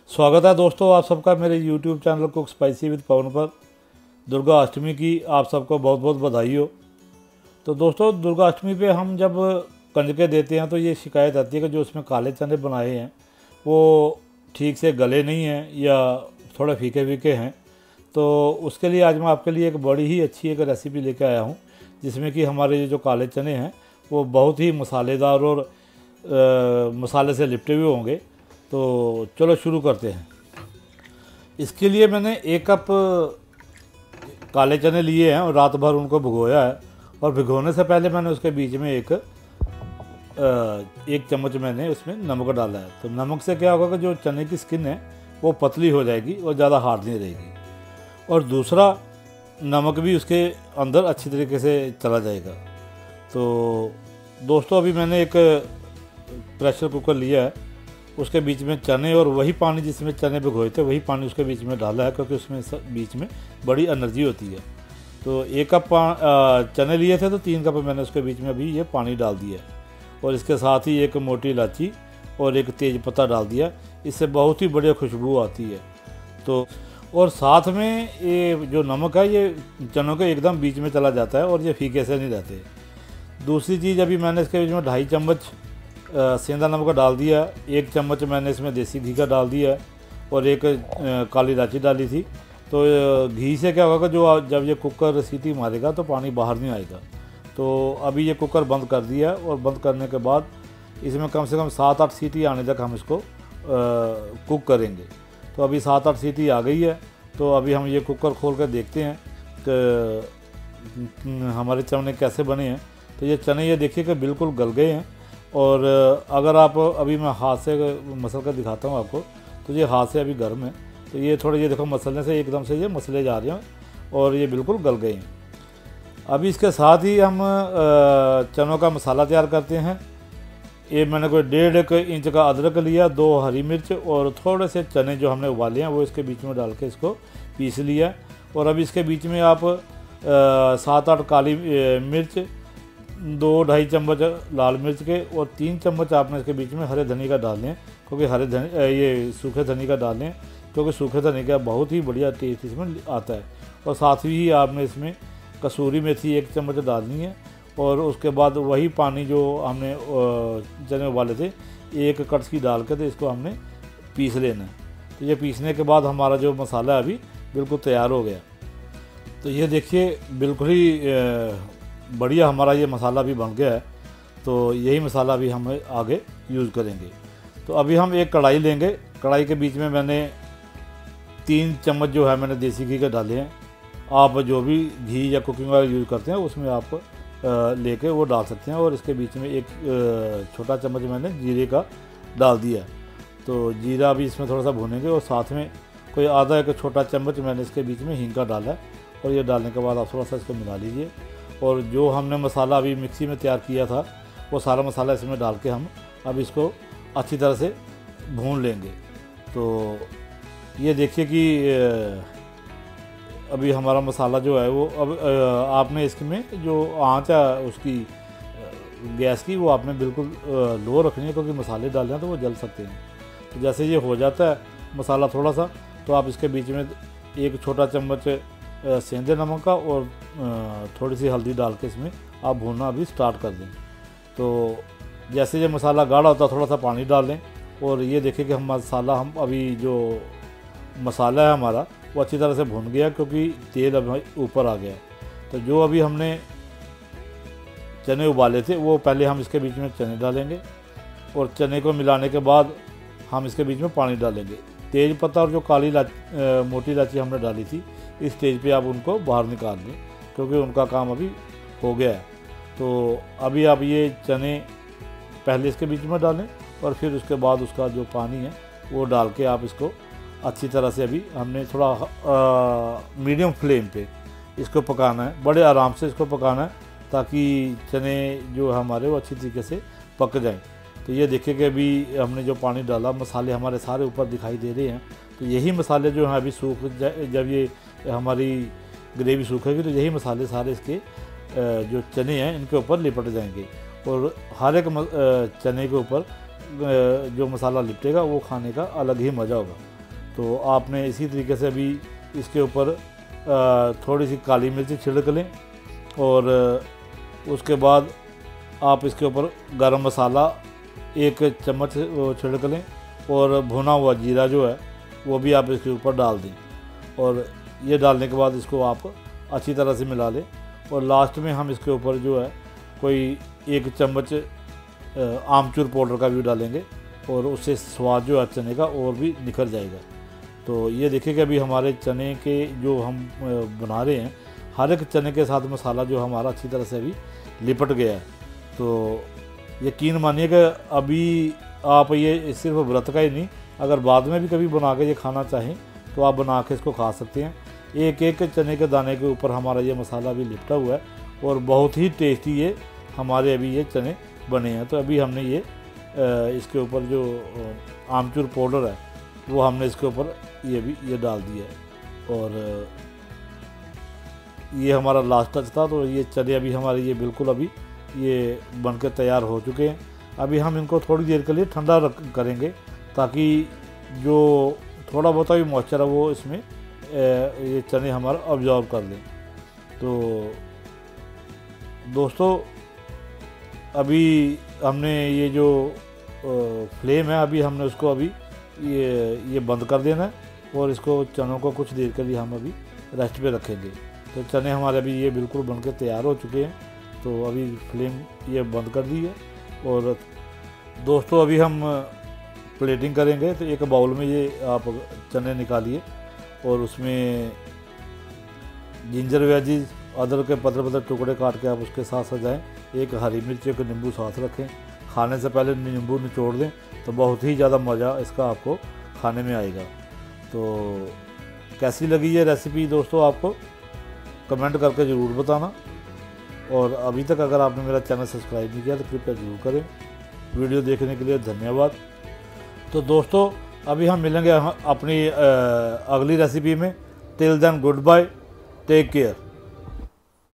स्वागत है दोस्तों आप सबका मेरे YouTube channel cook spicy with Pawan पर। दुर्गा अष्टमी की आप सबको बहुत बहुत बधाई हो। तो दोस्तों दुर्गा अष्टमी पे हम जब कंजकें देते हैं तो ये शिकायत आती है कि जो उसमें काले चने बनाए हैं वो ठीक से गले नहीं हैं या थोड़े फीके फीके हैं। तो उसके लिए आज मैं आपके लिए एक बड़ी ही अच्छी एक रेसिपी लेके आया हूँ, जिसमें कि हमारे जो काले चने हैं वो बहुत ही मसालेदार और मसाले से लिपटे हुए होंगे। तो चलो शुरू करते हैं। इसके लिए मैंने 1 कप काले चने लिए हैं और रात भर उनको भिगोया है। और भिगोने से पहले मैंने उसके बीच में एक चम्मच मैंने उसमें नमक डाला है। तो नमक से क्या होगा कि जो चने की स्किन है वो पतली हो जाएगी और ज़्यादा हार्ड नहीं रहेगी। और दूसरा, नमक भी उसके अंदर अच्छी तरीके से चला जाएगा। तो दोस्तों अभी मैंने एक प्रेशर कुकर लिया है, उसके बीच में चने और वही पानी जिसमें चने भिगोए थे वही पानी उसके बीच में डाला है, क्योंकि उसमें बीच में बड़ी एनर्जी होती है। तो 1 कप चने लिए थे तो 3 कप मैंने उसके बीच में अभी ये पानी डाल दिया है। और इसके साथ ही एक मोटी इलायची और एक तेज पत्ता डाल दिया। इससे बहुत ही बढ़िया खुशबू आती है। तो और साथ में ये जो नमक है ये चनों के एकदम बीच में चला जाता है और ये फीके से नहीं रहते। दूसरी चीज़, अभी मैंने इसके बीच में 2.5 चम्मच सेंधा नमक का डाल दिया, 1 चम्मच मैंने इसमें देसी घी का डाल दिया और एक काली इलायची डाली थी। तो घी से क्या होगा कि जो जब ये कुकर सीटी मारेगा तो पानी बाहर नहीं आएगा। तो अभी ये कुकर बंद कर दिया और बंद करने के बाद इसमें कम से कम 7-8 सीटी आने तक हम इसको कुक करेंगे। तो अभी 7-8 सीटी आ गई है। तो अभी हम ये कुकर खोल कर देखते हैं कि हमारे चने कैसे बने हैं। तो ये चने ये देखिए कि बिल्कुल गल गए हैं। और अगर आप अभी मैं हाथ से मसल कर दिखाता हूँ आपको, तो ये हाथ से अभी गर्म है। तो ये थोड़े ये देखो मसलने से एकदम से ये मसले जा रहे हैं और ये बिल्कुल गल गए हैं। अभी इसके साथ ही हम चनों का मसाला तैयार करते हैं। ये मैंने कोई 1.5 इंच का अदरक लिया, 2 हरी मिर्च और थोड़े से चने जो हमने उबाले हैं वो इसके बीच में डाल के इसको पीस लिया। और अभी इसके बीच में आप 7-8 काली मिर्च, 2-2.5 चम्मच लाल मिर्च के और 3 चम्मच आपने इसके बीच में हरे धनी का डाल लें, क्योंकि ये सूखे धनी का डाल लें, क्योंकि सूखे धनी का बहुत ही बढ़िया टेस्ट इसमें आता है। और साथ ही आपने इसमें कसूरी मेथी 1 चम्मच डालनी है। और उसके बाद वही पानी जो हमने चने उबाले थे 1 कड़छी डाल के तो इसको हमने पीस लेना है। तो ये पीसने के बाद हमारा जो मसाला है अभी बिल्कुल तैयार हो गया। तो ये देखिए बिल्कुल ही बढ़िया हमारा ये मसाला भी बन गया है। तो यही मसाला भी हम आगे यूज़ करेंगे। तो अभी हम एक कढ़ाई लेंगे। कढ़ाई के बीच में मैंने 3 चम्मच जो है मैंने देसी घी के डाले हैं। आप जो भी घी या कुकिंग ऑयल यूज़ करते हैं उसमें आप लेके वो डाल सकते हैं। और इसके बीच में 1 छोटा चम्मच मैंने जीरे का डाल दिया। तो जीरा भी इसमें थोड़ा सा भूनेंगे। और साथ में कोई आधा 1 छोटा चम्मच मैंने इसके बीच में हींग का डाला है। और ये डालने के बाद आप थोड़ा सा इसको मिला लीजिए। और जो हमने मसाला अभी मिक्सी में तैयार किया था वो सारा मसाला इसमें डाल के हम अब इसको अच्छी तरह से भून लेंगे। तो ये देखिए कि अभी हमारा मसाला जो है वो अब आपने इसमें जो आंच है उसकी गैस की वो आपने बिल्कुल लो रखनी है, क्योंकि मसाले डालने हैं तो वो जल सकते हैं। तो जैसे ये हो जाता है मसाला थोड़ा सा, तो आप इसके बीच में 1 छोटा चम्मच सेंधे नमक का और थोड़ी सी हल्दी डाल के इसमें आप भूनना अभी स्टार्ट कर दें। तो जैसे ये मसाला गाढ़ा होता है थोड़ा सा पानी डाल लें। और ये देखें कि हम अभी जो मसाला है हमारा वो अच्छी तरह से भून गया, क्योंकि तेल अब ऊपर आ गया। तो जो अभी हमने चने उबाले थे वो पहले हम इसके बीच में चने डालेंगे। और चने को मिलाने के बाद हम इसके बीच में पानी डालेंगे। तेज पत्ता और जो काली मोटी इलायची हमने डाली थी इस स्टेज पे आप उनको बाहर निकाल दें, क्योंकि उनका काम अभी हो गया है। तो अभी आप ये चने पहले इसके बीच में डालें और फिर उसके बाद उसका जो पानी है वो डाल के आप इसको अच्छी तरह से अभी हमने थोड़ा मीडियम फ्लेम पे इसको पकाना है। बड़े आराम से इसको पकाना है ताकि चने जो हमारे वो अच्छी तरीके से पक जाएं। तो ये देखिए कि अभी हमने जो पानी डाला मसाले हमारे सारे ऊपर दिखाई दे रहे हैं। तो यही मसाले जो हैं अभी सूख जाए, जब ये हमारी ग्रेवी सूखेगी तो यही मसाले सारे इसके जो चने हैं इनके ऊपर लिपट जाएंगे। और हर एक चने के ऊपर जो मसाला लिपटेगा वो खाने का अलग ही मज़ा होगा। तो आपने इसी तरीके से अभी इसके ऊपर थोड़ी सी काली मिर्च छिड़क लें और उसके बाद आप इसके ऊपर गरम मसाला 1 चम्मच छिड़क लें और भुना हुआ जीरा जो है वो भी आप इसके ऊपर डाल दें और ये डालने के बाद इसको आप अच्छी तरह से मिला लें और लास्ट में हम इसके ऊपर जो है कोई 1 चम्मच आमचूर पाउडर का भी डालेंगे और उससे स्वाद जो है चने का और भी निखर जाएगा। तो ये देखिए कि अभी हमारे चने के जो हम बना रहे हैं हर एक चने के साथ मसाला जो हमारा अच्छी तरह से अभी लिपट गया है। तो यकीन मानिए कि अभी आप ये सिर्फ व्रत का ही नहीं, अगर बाद में भी कभी बना के ये खाना चाहें तो आप बना के इसको खा सकते हैं। एक एक चने के दाने के ऊपर हमारा ये मसाला भी लिपटा हुआ है और बहुत ही टेस्टी ये हमारे अभी ये चने बने हैं। तो अभी हमने ये इसके ऊपर जो आमचूर पाउडर है वो हमने इसके ऊपर ये डाल दिया है और ये हमारा लास्ट टच था। तो ये चने अभी हमारे ये बिल्कुल अभी ये बनकर तैयार हो चुके हैं। अभी हम इनको थोड़ी देर के लिए ठंडा करेंगे ताकि जो थोड़ा बहुत भी मॉइस्चर है वो इसमें ये चने हमारा ऑब्जॉर्व कर लें। तो दोस्तों अभी हमने ये जो फ्लेम है अभी हमने उसको अभी ये बंद कर देना है और इसको चनों को कुछ देर के लिए हम अभी रेस्ट पे रखेंगे। तो चने हमारे अभी ये बिल्कुल बनकर तैयार हो चुके हैं। तो अभी फ्लेम ये बंद कर दी है और दोस्तों अभी हम प्लेटिंग करेंगे। तो एक बाउल में ये आप चने निकालिए और उसमें जिंजर वेजीज अदरक के पतले पतले टुकड़े काट के आप उसके साथ सजाएं। एक हरी मिर्च एक नींबू साथ रखें। खाने से पहले नींबू निचोड़ दें तो बहुत ही ज़्यादा मज़ा इसका आपको खाने में आएगा। तो कैसी लगी ये रेसिपी दोस्तों आपको कमेंट करके ज़रूर बताना और अभी तक अगर आपने मेरा चैनल सब्सक्राइब नहीं किया तो कृपया ज़रूर करें। वीडियो देखने के लिए धन्यवाद। तो दोस्तों अभी हम मिलेंगे अपनी अगली रेसिपी में। Till then goodbye, take care.